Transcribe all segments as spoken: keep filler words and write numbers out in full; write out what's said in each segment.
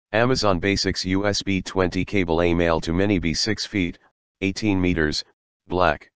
Amazon Basics U S B twenty cable A male to mini B six feet, eighteen meters, black.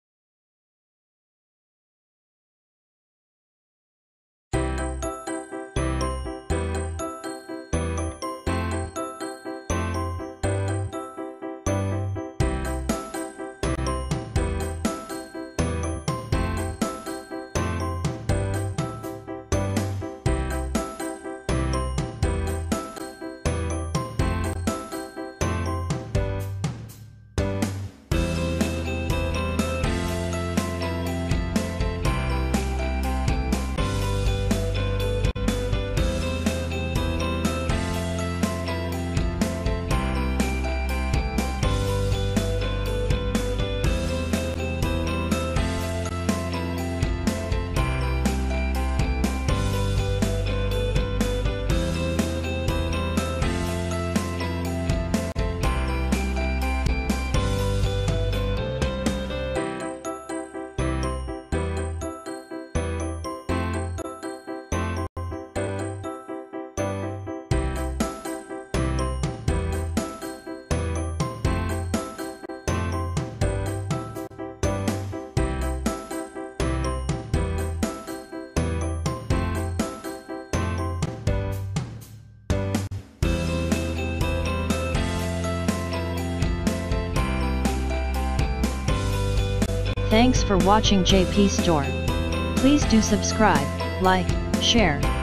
Thanks for watching J P Store. Please do subscribe, like, share,